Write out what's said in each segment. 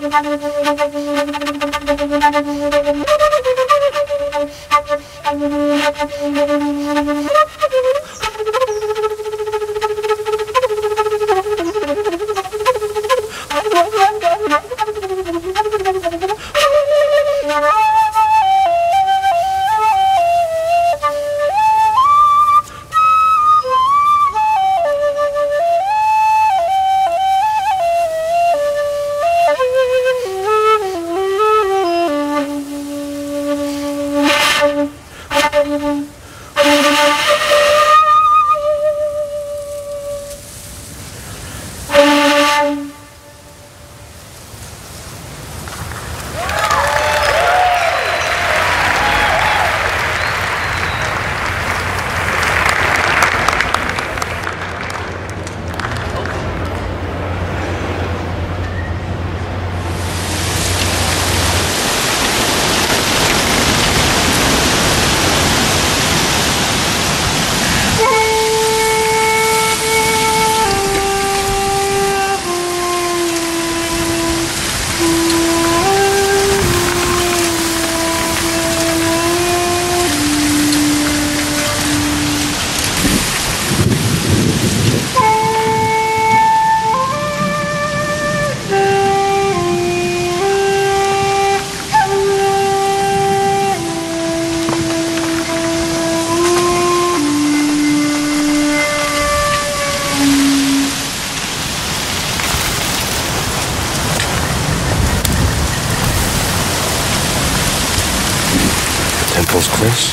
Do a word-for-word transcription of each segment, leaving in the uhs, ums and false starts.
Temple's close.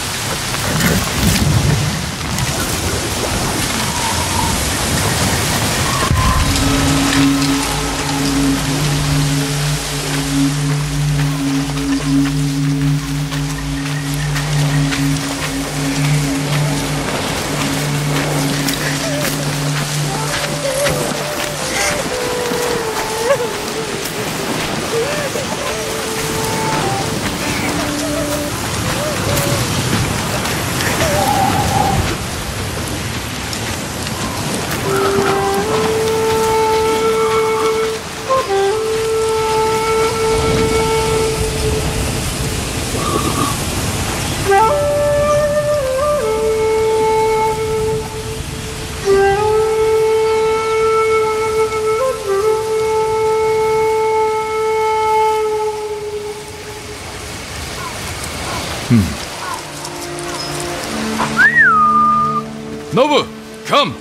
Nobu, come!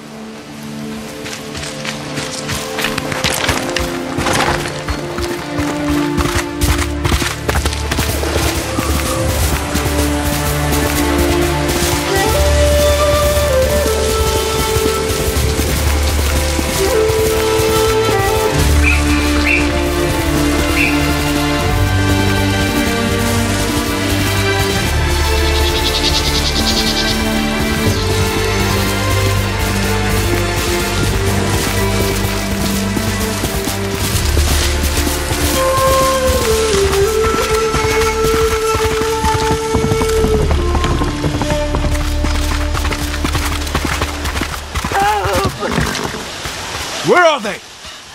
Where are they?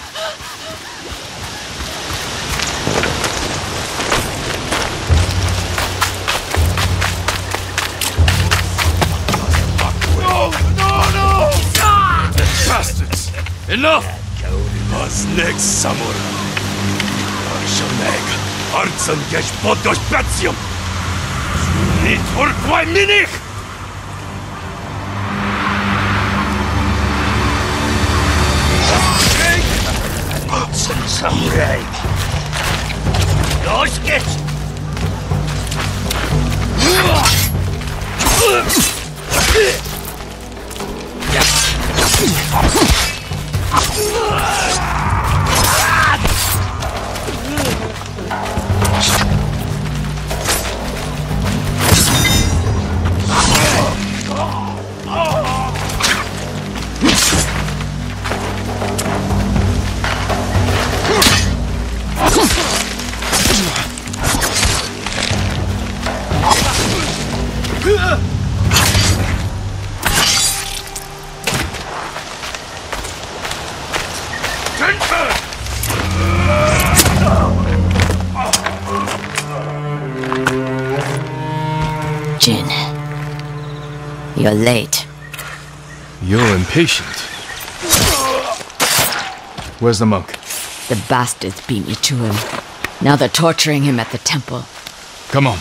No, no, no! Ah! Bastards! Enough! Was next samurai? Arshoneg, Artsan gesh podgosh Batium! Niet voor kwai minig! Artsan samurai! Los geht's! Jin. You're late. You're impatient. Where's the monk? The bastards beat me to him. Now they're torturing him at the temple. Come on.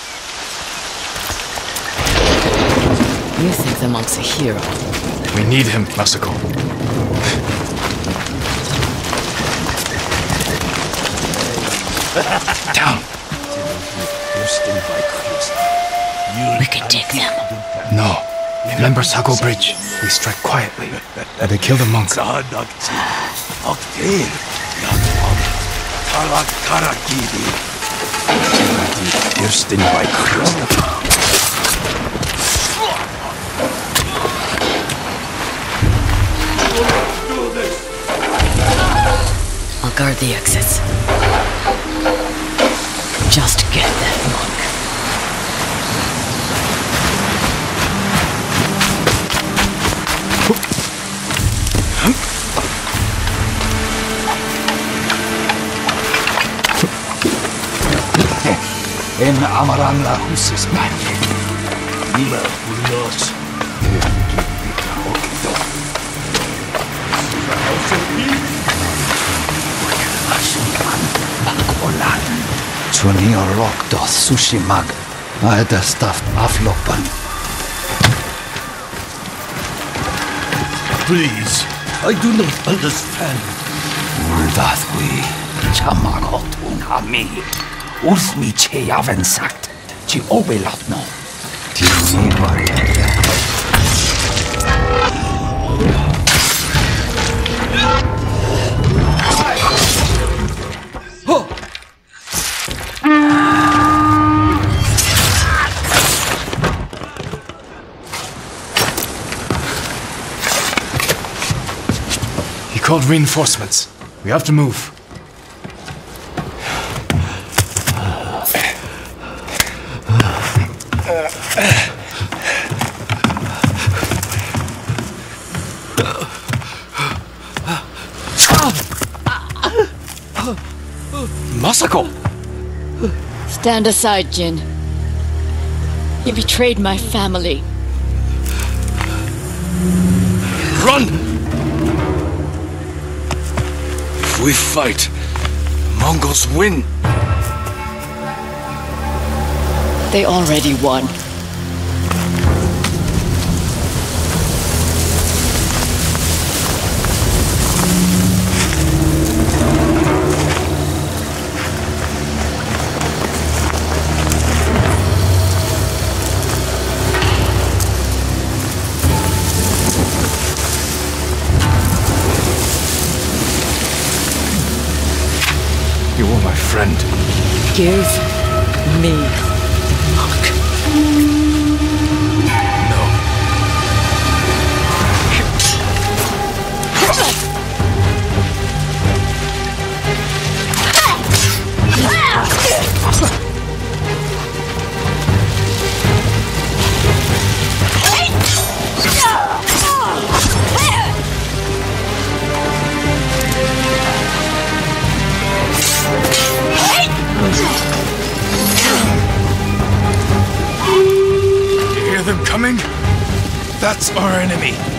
You think the monk's a hero? We need him, Masako. Down. We can take them. No. Remember Sago Bridge? We strike quietly. Or they kill the monk. I'll guard the exits. Just get that monk. En amaran la husis manje. Nima unos. Twenty rock doth sushi mag. I had a stuffed aflopan. Please, I do not understand. Uldath we chamarotun hami. Usmi che yaven sagt. Chi obelat no. Tini varia. He called reinforcements. We have to move. Masako! Stand aside, Jin. You betrayed my family. Run! If we fight, the Mongols win. They already won. You were my friend. Give me monk. No. You hear them coming? That's our enemy.